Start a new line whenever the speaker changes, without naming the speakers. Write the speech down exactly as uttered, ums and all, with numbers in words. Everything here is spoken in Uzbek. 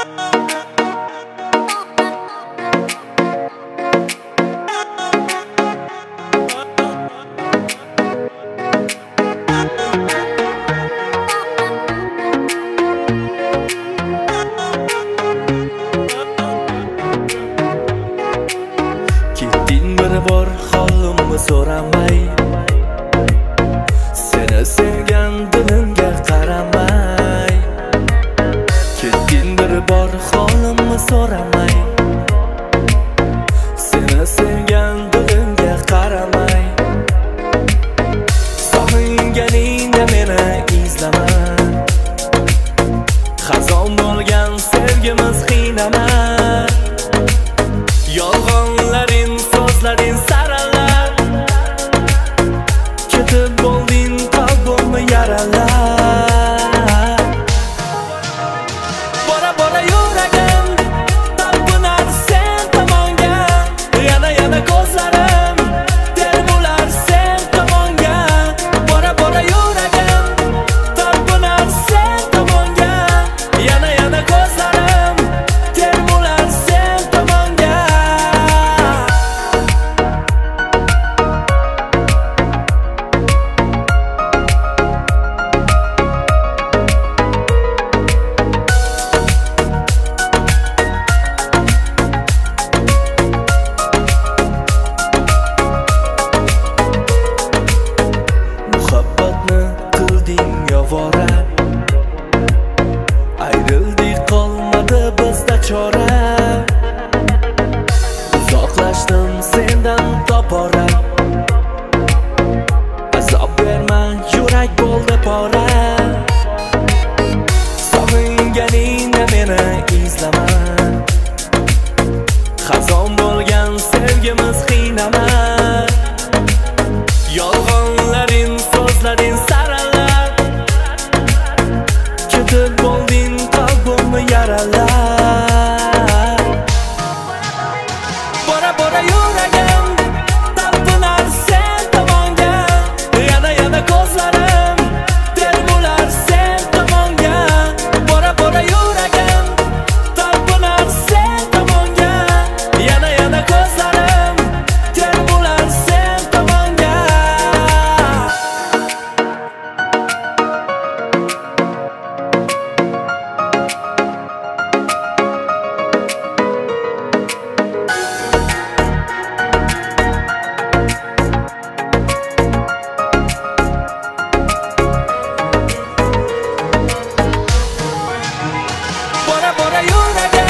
bor holimni so'ramay, seni sevgan dilimga qaramay. Ketding bir bor holimni so'ramay, seni sevgan dilimga qaramay. Sog'inganingda meni izlama, xazon bo'lgan sevgimiz qiynama. Yolg'onlaring, so'zlaring saralab, ketib bo'lding qalbimni yaralab. Bora bora yuragim talpinar sen tomonga, yana yana ko'zlarim termular sen tomonga. Bora bora yuragim talpinar sen tomonga, yana yana ko'zlarim termular sen tomonga. Muhabbatni qilding yovora, ayrildik qolmadi bizda chora. Uzoqlashdim sendan topora, azob berma yurak bo'ldi pora. Sog'inganingda meni izlama, xazon bo'lgan sevgimiz qiynama. Yolg'onlaring, so'zlaring saralab, ketib bo'lding qalbimni yaralab. Bora bora yuragim talpinar sen tomonga, yana yana ko'zlarim termular sen tomonga. Bora bora yuragim talpinar sen tomonga, yana yana ko'zlarim termular sen tomonga. Bora bora yuragim